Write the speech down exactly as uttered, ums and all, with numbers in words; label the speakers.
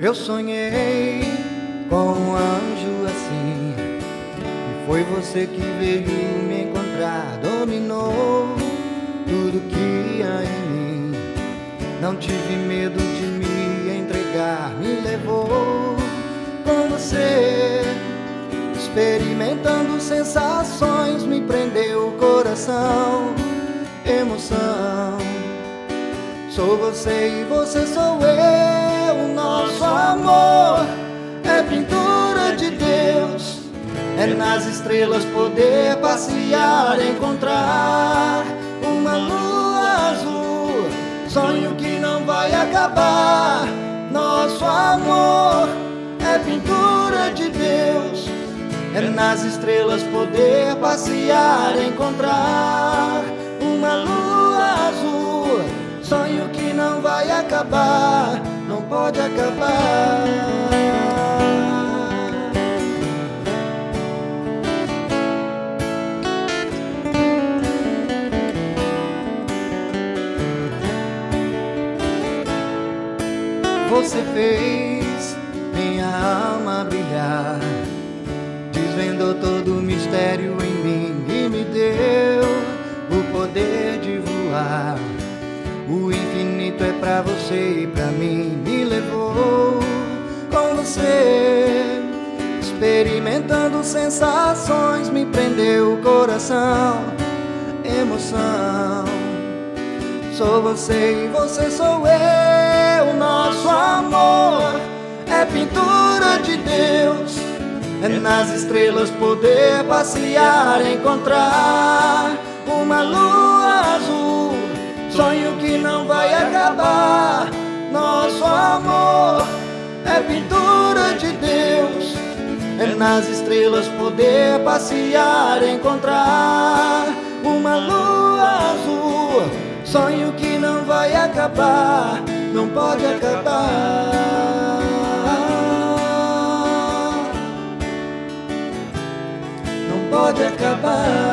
Speaker 1: Eu sonhei com um anjo assim, e foi você que veio me encontrar. Dominou tudo que há em mim, não tive medo de me entregar. Me levou com você, experimentando sensações, me prendeu o coração, emoção. Sou você e você sou eu, nosso amor é pintura de Deus. É nas estrelas poder passear, encontrar uma lua azul, sonho que não vai acabar. Nosso amor é pintura de Deus. É nas estrelas poder passear, encontrar uma lua azul, sonho que não vai acabar, não pode acabar. Você fez minha alma brilhar, desvendou todo o mistério em mim e me deu o poder de voar. O infinito é pra você e pra mim. Me levou com você, experimentando sensações, me prendeu o coração, emoção. Sou você e você sou eu, nosso amor é pintura de Deus. É nas estrelas poder passear, encontrar uma lua azul, sonho que não vai acabar. Nosso amor é pintura de Deus. É nas estrelas poder passear, encontrar uma lua azul, sonho que não vai acabar, não pode acabar, não pode acabar.